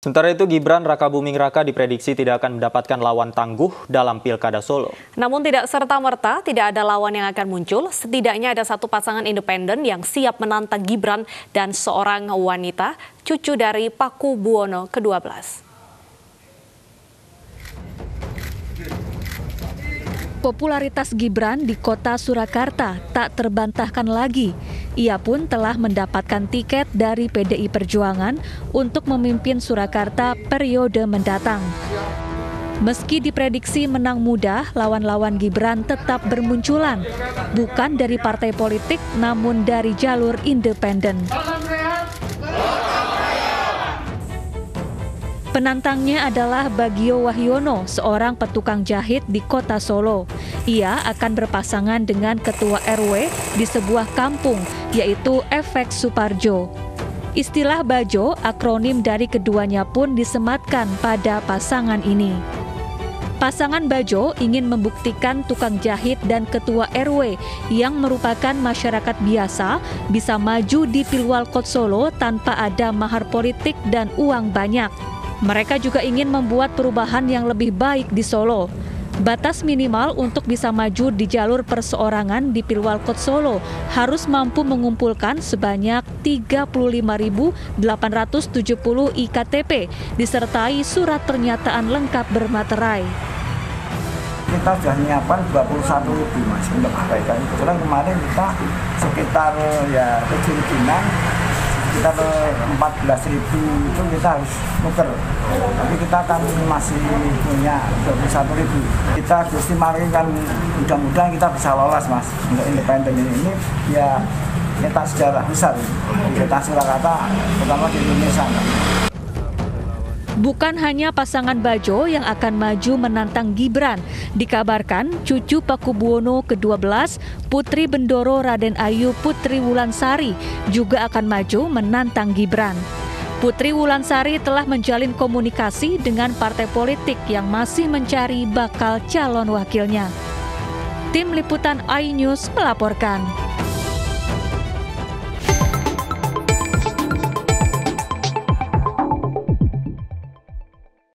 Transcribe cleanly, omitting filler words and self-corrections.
Sementara itu, Gibran Rakabuming Raka diprediksi tidak akan mendapatkan lawan tangguh dalam Pilkada Solo. Namun tidak serta-merta tidak ada lawan yang akan muncul. Setidaknya ada satu pasangan independen yang siap menantang Gibran dan seorang wanita, cucu dari Pakubuwono ke-12. Popularitas Gibran di kota Surakarta tak terbantahkan lagi. Ia pun telah mendapatkan tiket dari PDI Perjuangan untuk memimpin Surakarta periode mendatang. Meski diprediksi menang mudah, lawan-lawan Gibran tetap bermunculan. Bukan dari partai politik, namun dari jalur independen. Penantangnya adalah Bagio Wahyono, seorang petukang jahit di kota Solo. Ia akan berpasangan dengan ketua RW di sebuah kampung, yaitu Efek Suparjo. Istilah Bajo, akronim dari keduanya pun disematkan pada pasangan ini. Pasangan Bajo ingin membuktikan tukang jahit dan ketua RW yang merupakan masyarakat biasa bisa maju di Pilwalkot Solo tanpa ada mahar politik dan uang banyak. Mereka juga ingin membuat perubahan yang lebih baik di Solo. Batas minimal untuk bisa maju di jalur perseorangan di Pilwalkot Solo harus mampu mengumpulkan sebanyak 35.870 IKTP disertai surat pernyataan lengkap bermaterai. Kita sudah menyiapkan 21.000 Mas untuk perbaikan. Kebetulan kemarin kita sekitar 7.000-an. Kita ke 14.000 itu kita harus nuker, tapi kita kan masih punya 21.000. Kita istimewakan mudah-mudahan kita bisa lolos Mas untuk independen ini ya kita sejarah besar kita Surakarta terutama di Indonesia. Bukan hanya pasangan Bajo yang akan maju menantang Gibran. Dikabarkan cucu Pakubuwono ke-12, Putri Bendoro Raden Ayu Putri Wulansari juga akan maju menantang Gibran. Putri Wulansari telah menjalin komunikasi dengan partai politik yang masih mencari bakal calon wakilnya. Tim Liputan iNews melaporkan.